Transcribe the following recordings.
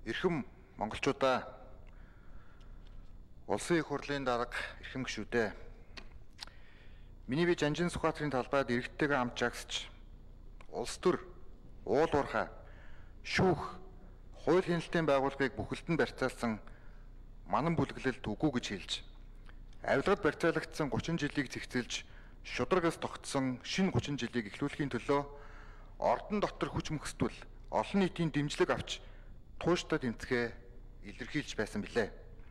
Эрхэм монголчуудаа улсын их хурлын дарга эрхэм гишүүдээ. Миний би Жанжин Сүхбаатарын талбайд иргэдтэйгээ хамт жагсаж улс төр, уул уурхай, шүүх, хууль хяналтын байгууллагыг бүхэлд нь барьцаалсан манан бүлэглэлд үгүй гэж хэлж, авилгад барьцаалагдсан 30 жилийг зэгцэлж, шударгаас тогтсон шинэ 30 жилийг эхлүүлэхийн төлөө ордон дотор хүч мөхсдөл олон нийтийн дэмжлэг авч тууштай тэмцэхээ илэрхийлж байсан билээ.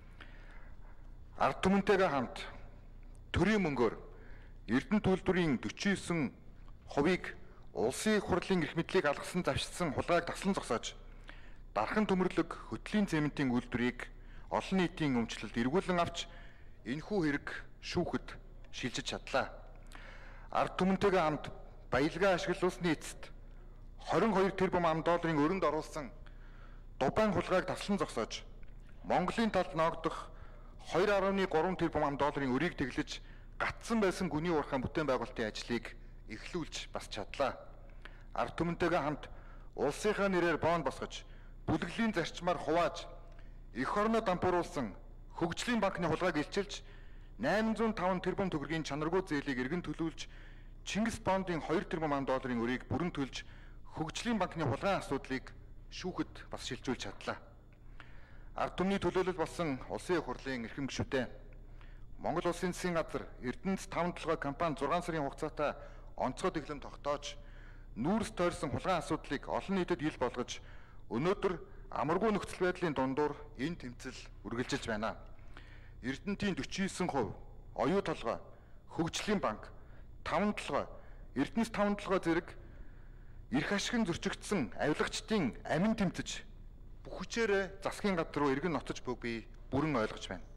Ард түмэнтэйгээ хамт төрийн мөнгөөр Эрдэнэ төлбөрийн 49%-ийг улсын их хурлын эрх мэдлийг алгасан завшсан хулгайг таслан зогсоож, дархан төмөрлөг хөтлийн цементийн үйлдвэрийг олон нийтийн өмчлөлд эргүүлэн авч энэхүү хэрэг шүүхэд шилжиж чадлаа. Ард түмэнтэйгээ хамт баялгаа ашиглуулсны эцэст 22 тэрбум $, өрөнд оруулсан Дубайн хулгайг таслан зогсоож, Монголын талд ноогдох 2.3 тэрбум $-ын өрийг тэглэж гатсан байсан гүний уурхай бүтээн байгуулалтын ажлыг эхлүүлж бас чадлаа. Ард түмэнтэйгээ хамт улсынхаа нэрээр бонд босгож, бүлэглэлийн зарчмаар хувааж, эх орноо дампууруулсан хөгжлийн банкны хулгайг илчилж 805 тэрбум төгрөгийн чанаргүй зээлийг эргэн төлүүлж, Чингис бондын 2 тэрбум $-ын өрийг бүрэн төлж, хөгжлийн банкны хулгайн асуудлыг шүүхэд бас шилжүүлж чадлаа. Ард түмний төлөөлөл болсон улсын их хурлын эрхэм гишүүдээ. Монгол улсын засгийн газар Эрдэнэт 5-7 компани 6 сарын хугацаатай онцгой дэглэм тогтоож, нүүрс тойрсон хулгайн асуудлыг олон нийтэд ил болгож, өнөөдөр амаргүй нөхцөл байдлын дундуур энэ тэмцэл үргэлжилж байна. Эрдэнэтийн 49%, оюу толгой, хөгжлийн банк, 5-7, Эрдэнэс 5-7 зэрэг эрх ашигын зөрчигдсөн авилгачдын амин тэмцэж, бүх хүчээрээ засгийн газар руу эргэн ноцож буйг би бүрэн ойлгож байна.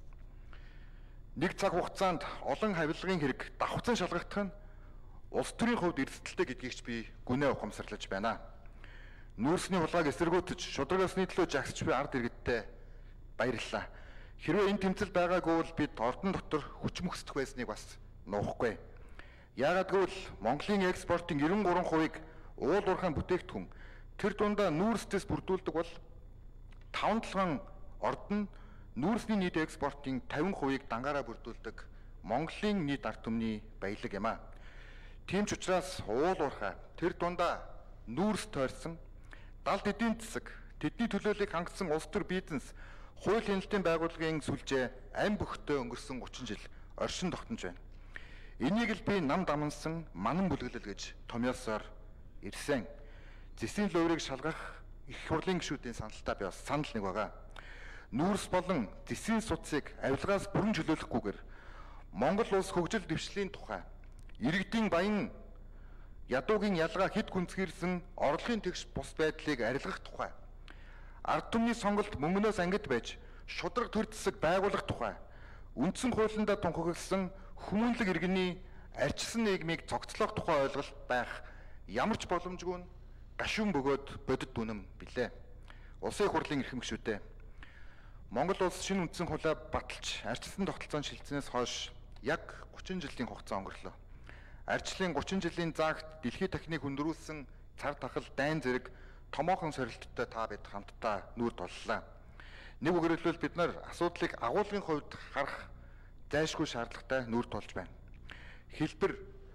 Нэг цаг хугацаанд олон авилгын хэрэг давхцан шалгагдах нь улс төрийн хувьд эрсдэлтэй гэдгийг ч би гүнээ ухамсарлаж байна. Нүүрсний хулгайг эсэргүүцэж, шударгасны төлөө жагсч буй ард иргэдтэй баярлалаа. Хэрвээ энэ тэмцэл байгаагүй бол бид ордон дотор хүч мөхсдөх байсныг бас нуухгүй. Яагаад гэвэл Монголын экспортын 93%-ийг уул уурхай бүтээгдэхүүн, тэр дундаа нүүрстэйс бүрдүүлдэг бол 5-7 ордон нүүрсний нийт экспортын 50%-ийг дангаараа бүрдүүлдэг Монголын нийт ард түмний баялаг юм а. Тийм ч учраас уул уурхай, тэр дундаа нүүрс тойрсон далд эдийн засаг, тэдний төлөөллийг хангасан улс төр бизнес, хууль хяналтын байгууллагын сүлжээ ам бөхтөө өнгөрсөн 30 жил оршин тогтнож байна. Энийг л би нам дамнсан манан бүлэглэл гэж томьёосоор ирсэн. Зэсийн луурыг шалгах их хурлын гишүүдийн саналтай би бас санал нэг байгаа. Нүүрс болон зэсийн судсыг авилгаас бүрэн чөлөөлөхгүйгээр Монгол улс хөгжил дэвшлийн тухай, иргэдийн баян ядуугийн ялгаа хэд гүнзгийрсэн орлогын тэгш бус байдлыг арилгах тухай, ард түмний сонголт мөнгнөөс ангид байж шудраг төр засаг байгуулах тухай, үндсэн хуулиндаа тунхагласан хүмүүнлэг иргэний арчсан нийгмийг цогцлох тухай ойлголт байх ямар ч боломжгүй нь гашуун бөгөөд бодит үнэм билээ. Улсын их хурлын эрхэм гишүүдээ. Монгол улс шинэ үндсэн хуулиа баталж, арчсан тогтолцоонд шилжснээс хойш яг 30 жилийн хугацаа өнгөрлөө. Арчлын 30 жилийн заагт дэлхийн техник хүндрүүлсэн цар тахал дайн зэрэг томоохон сорилттой та бид хамтдаа нүүр туллаа. Нэг үгээр хэлбэл бид нар асуудлыг агуулгын хувьд харах зайлшгүй шаардлагатай нүүр тулж байна. Хэлбэр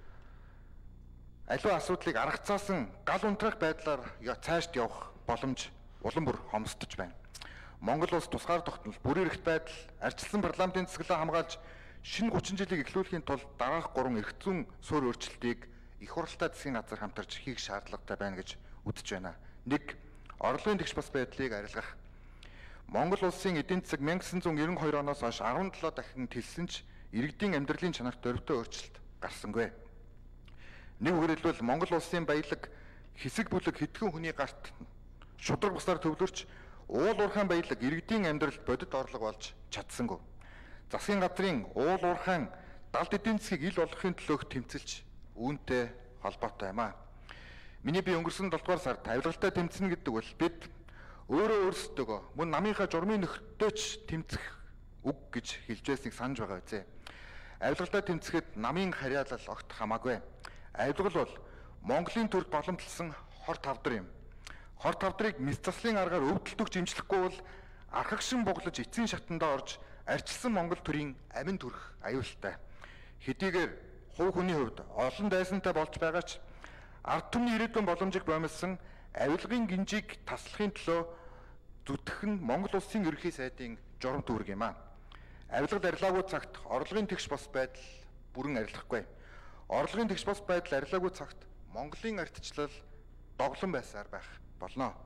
аливаа асуудлыг аргацаасан гал унтраах байдлаар цаашд явах боломж улам бүр хомсдож байна. Монгол улс тусгаар тогтнол, бүрэн эрхт байдал, арчилсан парламентын засаглаа хамгаалж шинэ 30 жилийг эхлүүлэхийн тулд дараах 3 эрх зүйн суурь өөрчлөлтийг их хурлтай засгийн газар хамтарч хийх шаардлагатай байна гэж үзэж байна. 1. Орлогын тэгш бас байдлыг арилгах. Монгол улсын эдийн засаг 1992 оноос хойш 17 дахин тэлсэн ч иргэдийн амьдралын чанарт дөрвтэй өөрчлөлт гарсангүй. Нэг үгээр хэлбэл Монгол улсын баялаг хэсэг бүлэг хэдхэн хүний гарт шудраг бусаар төвлөрч, уул уурхай баялаг иргэдийн амьдралд бодит орлого болж чадсангүй. Засгийн газрын уул уурхай далд эдийн засгийг ил болгохын төлөөх тэмцэлж үүнтэй холбоотой юм а. Миний би өнгөрсөн 7 дугаар сард авилгалтай тэмцэнэ гэдэг бол бид өөрөө өөрсдөө мөн намынхаа журмын нөхдөж тэмцэх үг гэж хэлж байсныг санаж байгаа үзье. Авилгалтай тэмцэхэд намын харьяалал огт хамаагүй. Авилгал бол Монголын төрд боломжлсон хор тавдар юм. Хор тавдрыг мэс заслын аргаар өвдөлтөг жимчлэхгүй бол архагшин буглаж эцсийн шатандаа орж арчилсан Монгол төрийн амин төрөх аюултай. Хэдийгээр хувь хүний хувьд олон дайсантай болж байгаа ч ард түмний ирээдүйн боломжийг боомлсон авилгын гинжийг таслахын төлөө зүтгэх нь Монгол улсын ерөнхий сайдын журам дүүрэг юм а. Авилгад арилаагүй цагт орлогын тэгш бос байдал бүрэн арилахгүй. Орлогын тэгш бос байдал арилаагүй цагт Монголын ардчлал доглон байсаар байх болно.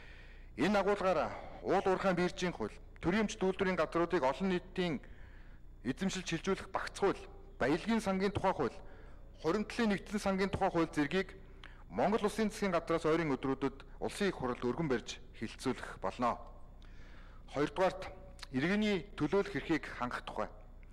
Энэ агуулгаар уул уурхайн биржийн хууль, төрийн эмч үйлдвэрийн газруудыг олон нийтийн эзэмшилд шилжүүлэх багц хууль, баялагын сангийн тухай хууль, хуримтлалын нэгдсэн сангийн тухай хууль зэргийг Монгол Улсын засгийн газраас ойрын өдрүүдэд улсын их хуралд өргөн барьж хилцүүлэх болно. Хоёрдугаарт иргэний төлөөлөх эрхийг хангах тухай.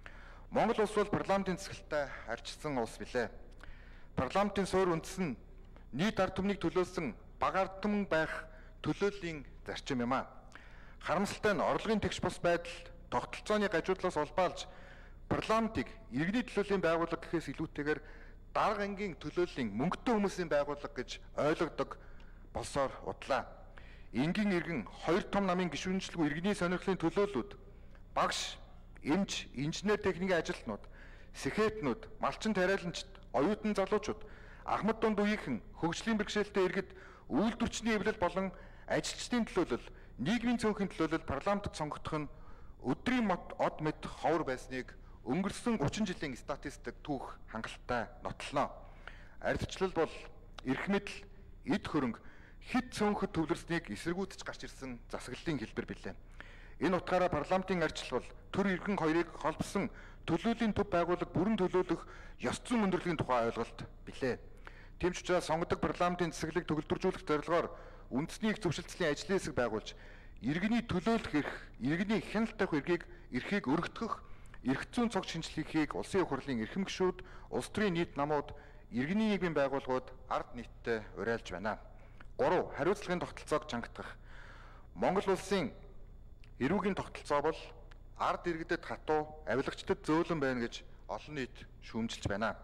Монгол улс бол парламентын засаглалтай арчсан улс билээ. Парламентын суурь үндэс нь нийт ард түмнийг төлөөлсөн бага ард түмэн байх төлөөллийн зарчим юм а. Харамсалтай нь орлогын тэгш бус байдал тогтолцооны гажуудлаас улбаалж парламентыг иргэний төлөөллийн байгууллага гэхээс илүүтэйгээр дарга ангийн төлөөллийн мөнгөтэй хүмүүсийн байгууллага гэж ойлгодог болсоор удлаа. Энгийн иргэн хоёр том намын гишүүнчлэгүй иргэний сонирхлын төлөөллүүд, багш, эмч, инженер техникийн ажилтнууд, секретнүүд, малчин тариаланчид, оюутан залуучууд, ахмад дунд үеийнхэн, хөгжлийн бэрхшээлтэй иргэд үйлдвэрчний эвлэл болон ажилчдын төлөөлөл, нийгмийн цөөнхийн төлөөлөл парламентд сонгогдох нь өдрийн од мэд ховор байсныг өнгөрсөн 30 жилийн статистик түүх хангалттай нотлоно. Ардчлал бол эрх мэдэл, эд хөрөнгө, хэд цөөнхөд төвлөрснийг эсэргүүцэж гарч ирсэн засаглалын хэлбэр билээ. Энэ утгаараа парламентын ардчлал бол төр эрхэн хоёрыг холбосон төлөөлийн төв байгууллага бүрэн төлөөлөх ёс зүйн өндөрлөгийн тухай ойлголт билээ. Тэмч учраас сонгодог парламентын засаглалыг төгөлдржүүлэх зорилгоор үндэсний их зөвшөлтслийн ажлын хэсэг байгуулж иргэний төлөөлөх эрх, иргэний хяналт тавих эрхийг өргөтгөх, эрх зүйн цогц шинжилгээг улсын их хурлын эрхэм гишүүд, улс төрийн нийт намууд, иргэний нийгмийн байгууллагууд ард нийтдээ уриалж байна. 3. Хариуцлагын тогтолцоог чангатгах. Монгол улсын эрүүгийн тогтолцоо бол ард иргэдэд хатуу, авилагчдад зөөлөн байна гэж олон нийт шүүмжилж байна.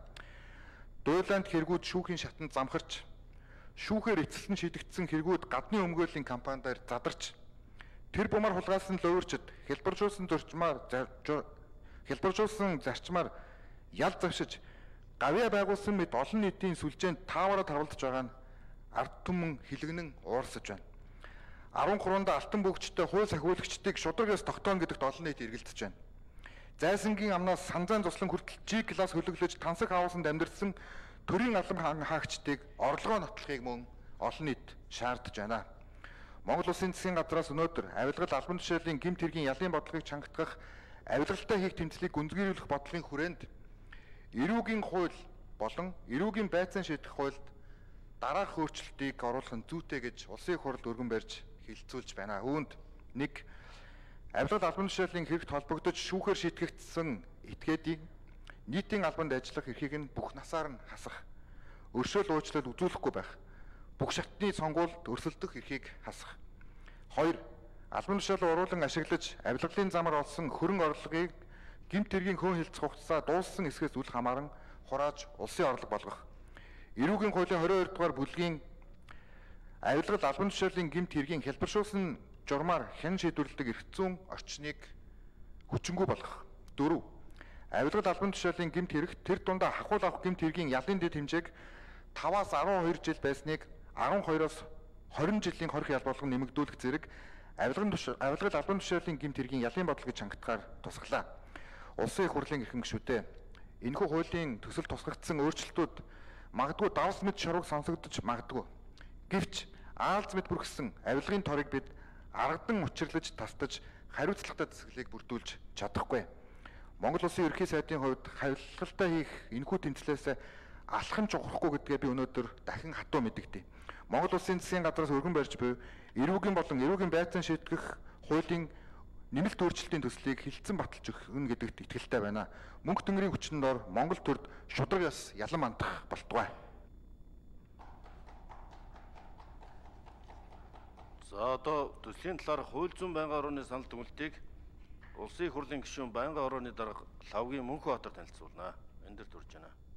Дуйланд хэрэгүүд шүүхийн шатанд замхарч, шүүхээр эцэлсэн шийдэгдсэн хэрэгүүд гадны өмгөөллийн компаниудаар задарч, тэр бумаар хулгайлсан ловирчид хэлбэржүүлсэн зарчмаар ял завшиж, гавьяа байгуулсан мэт олон нийтийн сүлжээнд таавараа тавлдж байгаа нь ард түмэн хилэгнэн уурсаж байна. 13-нд алтан бөгчтэй хууль сахиулагчдыг шударгаас тогтооно гэдэгт олон нийт эргэлдэж байна. Зайсангийн амнаас санзайн цуслан хүртэл G класс хөлөглөж тансаг хаусанд амьдэрсэн төрийн алан хаагчдыг орлогоо нотлохыг мөн олон нийт шаардж байна. Монгол Улсын засгийн газраас өнөөдөр авилгал албан тушаалын гэмт хэргийн ялын бодлогыг чангатгах, авилгалтай хийх тэмцлийг гүнзгийрүүлэх бодлогын хүрээнд эрүүгийн хууль болон эрүүгийн байцаан шийдэх хуульд дараах өөрчлөлтийг оруулах нь зүйтэй гэж улсын их хурл өргөн барьж хилцүүлж байна. Үүнд 1. Авилгал албан тушаалын хэрэгт холбогдож шүүхээр шийтгэгдсэн этгээдийн нийтийн албанд ажиллах эрхийг нь бүх насаар нь хасах, өршөөл уучлал үзүүлэхгүй байх, бүх шатны сонгуульд өрсөлдөх эрхийг хасах. 2. Албан тушаалыг уруулан ашиглаж авилгалын замаар олсон хөрөнгө орлогыг гэмт хэргийн хөөн хилцэх хугацаа дууссан эсгээс үл хамааран хурааж улсын орлого болгох. Эрүүгийн хуулийн 22 дугаар бүлгийн авилгал албан тушаалын гэмт хэргийн хэлбэршүүлсэн журмаар хэн шийдвэрлэдэг эрх зүйн орчныг хүчингүй болгох. 4. Авилгал албан тушаалын гэмт хэрэг тэр дундаа хахуул авах гэмт хэргийн ялын дэд хэмжээг 5-аас 12 жил байсныг 12-оос 20 жилийн хорих ял болгон нэмэгдүүлэх зэрэг авилгал албан тушаалын гэмт хэргийн ялын бодлогыг чангатахаар тусглаа. Улсын их хурлын эрхэм гишүүдээ энэхүү хуулийн төсөл тусгагдсан өөрчлөлтүүд магадгүй давс мэд шурууг сонсогдож магадгүй. Гэвч аалз мэд бүрхсэн авилгын торыг бид аргадан учирлаж тастаж хариуцлагатай засаглалыг бүрдүүлж чадахгүй. Монгол Улсын ерөнхий сайдын хувьд хавилгалтай хийх энэхүү тэмцлээс алхам чухрахгүй гэдгээ би өнөөдөр дахин хатуу мэдэгдэв. Монгол Улсын засгийн газраас өргөн барьж буй эрүүгийн болон эрүүгийн байцаан шийтгэх хуулийн нэмэлт өөрчлөлтийн төслийг хилцэн баталж өгнө гэдэгт итгэлтэй байна. Мөнх төмрийн хүчинд ор Монгол төрд шудраг яс ялан мандах болтугай. За одоо төслийн талаар хууль зүйн байнгын орооны санал дүгнэлтийг улсын их хурлын гишүүн байнгын орооны дарга Лавгийн Мөнхбаатар танилцуулна. Энд дэр төрж байна.